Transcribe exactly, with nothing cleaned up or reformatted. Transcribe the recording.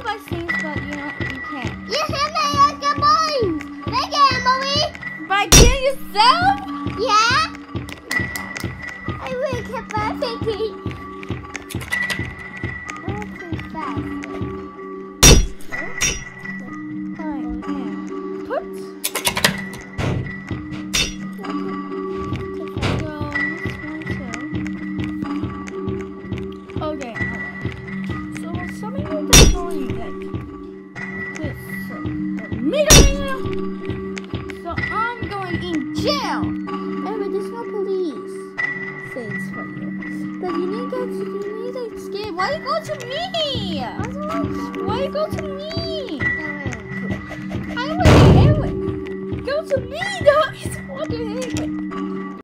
by things, but you know, you can't. You hit me like a boy. Make it, Emily. By killing yourself? Yeah. I will keep perfectly. Okay, fast. Alright, yeah. Put. Okay, so some of you just going like this. So, the middle. So I'm going in jail. Anyway, there's no police. Thanks for you. But you need to go to you need to escape. Why you go to me? Why you go to me? I will anyway. Go to me though. It's fucking anyway.